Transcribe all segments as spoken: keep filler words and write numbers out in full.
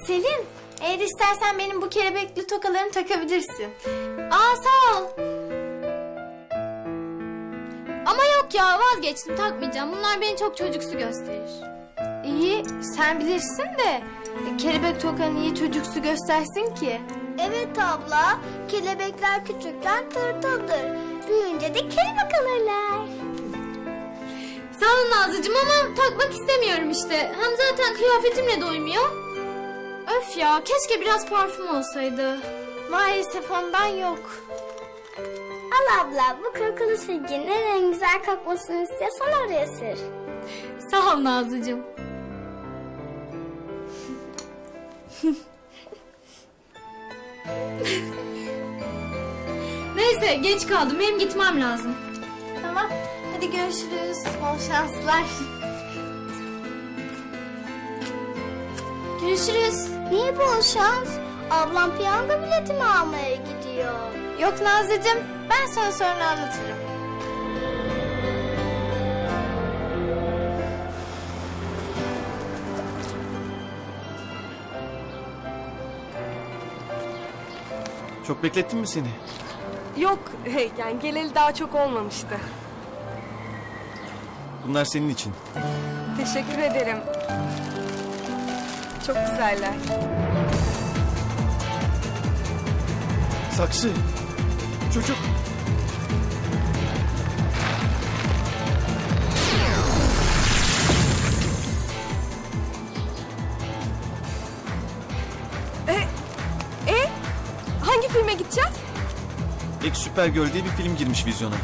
Selin, eğer istersen benim bu kelebekli tokalarımı takabilirsin. Aa, sağ ol. Ama yok ya, vazgeçtim, takmayacağım. Bunlar beni çok çocuksu gösterir. İyi, sen bilirsin de kelebek toka niye çocuksu göstersin ki? Evet abla, kelebekler küçükken tırtıldır. Büyüyünce de kelebek alırlar. Sağ ol Nazlıcığım ama takmak istemiyorum işte. Hem zaten kıyafetimle de uymuyor. Öf ya, keşke biraz parfüm olsaydı. Maalesef ondan yok. Al abla, bu kırkılı silginin en güzel kalkmasını istiyorsan oraya sür. Sağ ol Nazlıcığım. Neyse, geç kaldım, benim gitmem lazım. Tamam, hadi görüşürüz. Bol şanslar. Görüşürüz. Niye bol şans? Ablam piyango biletimi almaya gidiyor. Yok Nazlıcığım, ben sana sonra anlatırım. Çok beklettin mi seni? Yok, hey, yani geleli daha çok olmamıştı. Bunlar senin için. Teşekkür ederim. Çok güzeller. Saksı. Çocuk. E, e, hangi filme gideceğiz? Ek Süpergirl diye bir film girmiş vizyona.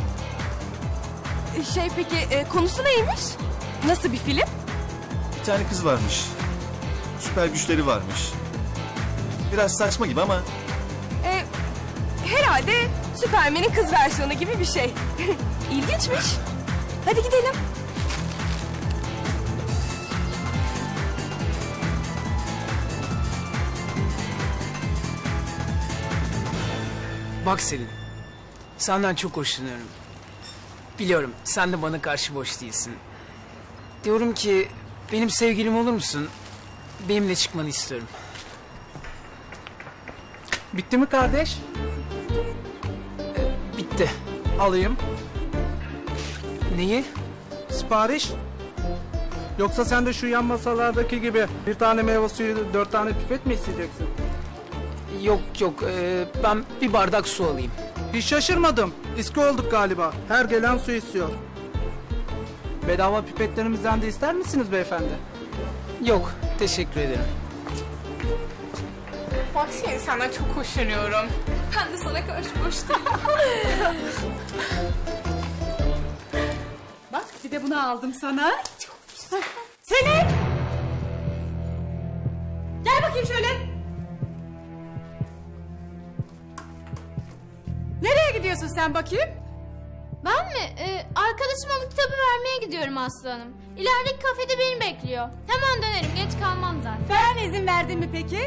Şey peki, e, konusu neymiş? Nasıl bir film? Bir tane kız varmış. Süper güçleri varmış. Biraz saçma gibi ama... E, herhalde Süpermen'in kız versiyonu gibi bir şey. İlginçmiş. Hadi gidelim. Bak Selin, senden çok hoşlanıyorum. Biliyorum, sen de bana karşı boş değilsin. Diyorum ki, benim sevgilim olur musun? Benimle çıkmanı istiyorum. Bitti mi kardeş? Ee, bitti. Alayım. Neyi? Sipariş. Yoksa sen de şu yan masalardaki gibi bir tane meyve suyu, dört tane pipet mi isteyeceksin? Yok yok, ee, ben bir bardak su alayım. Hiç şaşırmadım. İski olduk galiba. Her gelen su istiyor. Bedava pipetlerimizden de ister misiniz beyefendi? Yok, teşekkür ederim. Bak seni, senden çok hoşlanıyorum. Ben de sana karşı boş değilim. Bak, bir de bunu aldım sana. Çok güzel. Selin! Gel bakayım şöyle. Nereye gidiyorsun sen bakayım? Ben mi? Ee, arkadaşıma bu kitabı vermeye gidiyorum Aslı Hanım. İlerideki kafede beni bekliyor. Hemen dönerim, geç kalmam zaten. Ben izin verdim mi peki?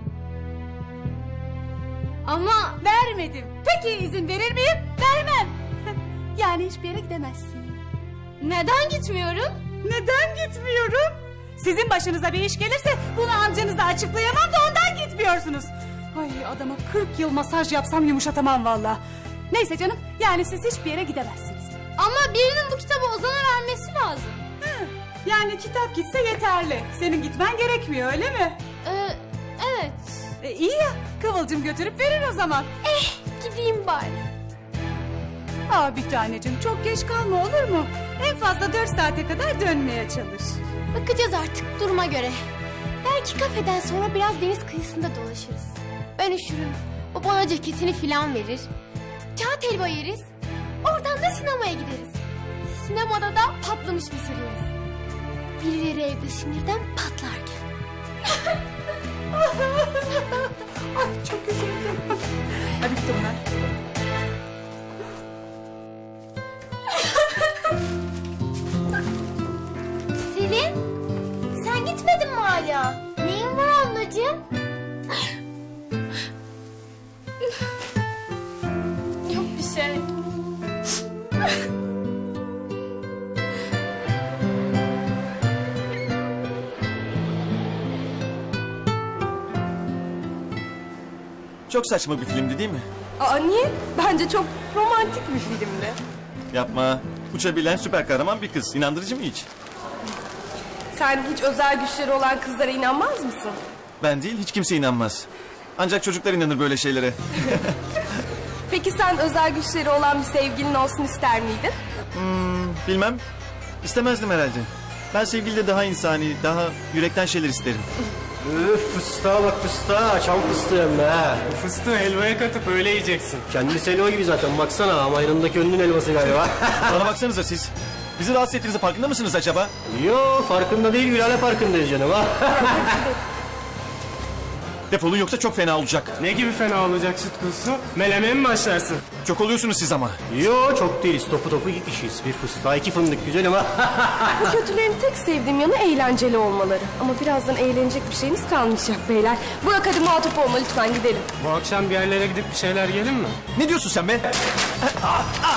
Ama... Vermedim. Peki izin verir miyim? Vermem. Yani hiçbir yere gidemezsin. Neden gitmiyorum? Neden gitmiyorum? Sizin başınıza bir iş gelirse bunu amcanıza açıklayamam da ondan gitmiyorsunuz. Ay, adama kırk yıl masaj yapsam yumuşatamam valla. Neyse canım, yani siz hiçbir yere gidemezsiniz. Ama birinin bu kitabı Ozan'a vermesi lazım. Hı, yani kitap gitse yeterli. Senin gitmen gerekmiyor, öyle mi? Ee, evet. E, iyi ya, Kıvılcım götürüp verir o zaman. Eh, gideyim bari. Aa, bir tanecim, çok geç kalma olur mu? En fazla dört saate kadar dönmeye çalış. Bakacağız artık duruma göre. Belki kafeden sonra biraz deniz kıyısında dolaşırız. Ben üşürüm. O bana ceketini filan verir. Kağıt helva yeriz. Oradan da sinemaya gideriz. Sinemada da patlamış mısır yeriz. Birileri evde sinirden patlarken. Ay, çok üzüldüm. Hadi bitti bunlar. Selin, sen gitmedin mi hala? Neyin var ablacığım? Yok bir şey. Çok saçma bir filmdi değil mi? Aa niye? Bence çok romantik bir filmdi. Yapma. Uçabilen süper kahraman bir kız. İnandırıcı mı hiç? Sen hiç özel güçleri olan kızlara inanmaz mısın? Ben değil, hiç kimse inanmaz. Ancak çocuklar inanır böyle şeylere. Peki sen özel güçleri olan bir sevgilin olsun ister miydin? Hmm, bilmem. İstemezdim herhalde. Ben sevgilide daha insani, daha yürekten şeyler isterim. Üf, fıstığa bak fıstığa. Çam fıstığı hem de ha. Bu fıstığı helvaya katıp öyle yiyeceksin. Kendisi helva gibi zaten baksana ama yanındaki önünün helvası galiba. Bana baksanıza siz. Bizi rahatsız ettiğinizde farkında mısınız acaba? Yo farkında değil Gülhane farkındayız canım ha. Defolun yoksa çok fena olacak. Ne gibi fena olacak süt kuzusu? Meleme mi başlarsın? Çok oluyorsunuz siz ama. Yo çok değiliz topu topu gitmişiz. Bir fıstığa iki fındık güzelim ha. Bu kötülerin tek sevdiğim yanı eğlenceli olmaları. Ama birazdan eğlenecek bir şeyiniz kalmayacak beyler. Burak hadi muhatap olma lütfen gidelim. Bu akşam bir yerlere gidip bir şeyler yiyelim mi? Ne diyorsun sen be? Ah, ah.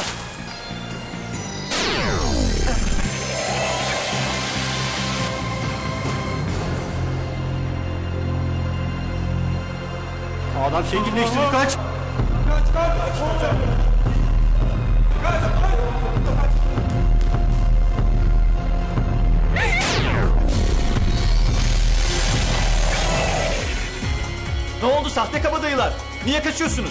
Adam şekilleşti kaç. Ne oldu sahte kabadayılar? Niye kaçıyorsunuz?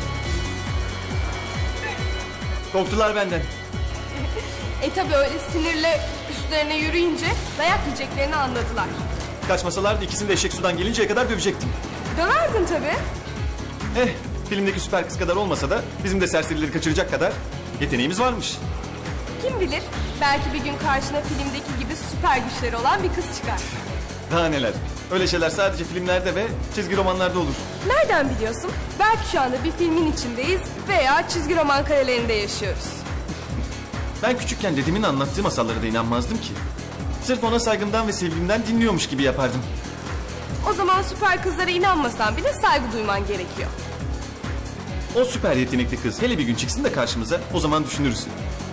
Korktular benden. E tabi öyle sinirle üstlerine yürüyünce dayak yiyeceklerini anladılar. Kaçmasalardı ikisini de eşek sudan gelinceye kadar dövecektim. Döverdin tabi. Eh, filmdeki süper kız kadar olmasa da bizim de serserileri kaçıracak kadar yeteneğimiz varmış. Kim bilir belki bir gün karşına filmdeki gibi süper güçleri olan bir kız çıkar. Daha neler. Öyle şeyler sadece filmlerde ve çizgi romanlarda olur. Nereden biliyorsun? Belki şu anda bir filmin içindeyiz veya çizgi roman karelerinde yaşıyoruz. Ben küçükken dedemin anlattığı masallara da inanmazdım ki. Sırf ona saygımdan ve sevgimden dinliyormuş gibi yapardım. O zaman süper kızlara inanmasan bile saygı duyman gerekiyor. O süper yetenekli kız hele bir gün çıksın da karşımıza, o zaman düşünürüz.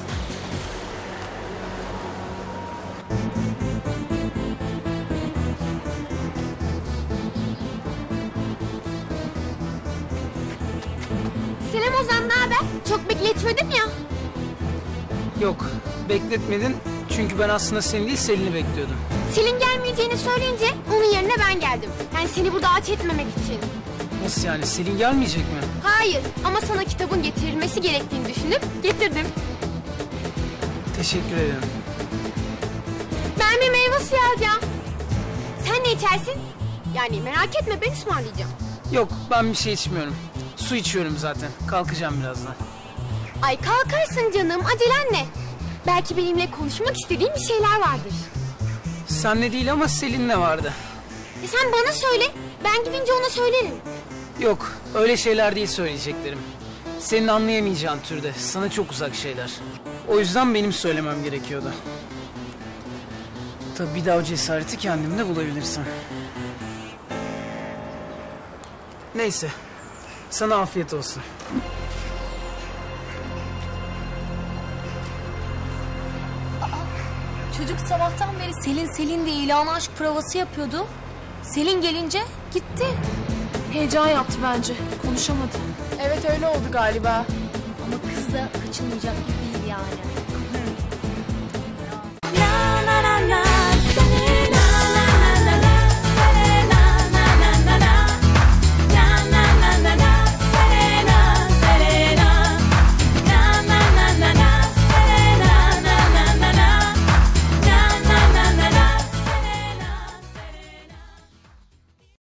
Selam Ozan, ne haber? Çok bekletmedim ya. Yok, bekletmedin. Çünkü ben aslında seni değil Selin'i bekliyordum. Selin gelmeyeceğini söyleyince onun yerine ben geldim. Yani seni burada aç etmemek için. Nasıl yani? Selin gelmeyecek mi? Hayır ama sana kitabın getirilmesi gerektiğini düşünüp getirdim. Teşekkür ederim. Ben bir meyve suyu alacağım. Sen ne içersin? Yani merak etme, ben ısmarlayacağım. Yok, ben bir şey içmiyorum. Su içiyorum zaten. Kalkacağım birazdan. Ay kalkarsın canım, acelen ne? Belki benimle konuşmak istediğin bir şeyler vardır. Senle değil ama Selin'le vardı. E sen bana söyle, ben gidince ona söylerim. Yok, öyle şeyler değil söyleyeceklerim. Senin anlayamayacağın türde, sana çok uzak şeyler. O yüzden benim söylemem gerekiyordu. Tabii bir daha o cesareti kendimde bulabilirsem. Neyse, sana afiyet olsun. Çocuk sabahtan beri Selin Selin diye ilan aşk provası yapıyordu. Selin gelince gitti. Heyecan yaptı bence. Konuşamadı. Evet öyle oldu galiba. Ama kız da kaçınmayacak gibi değil yani.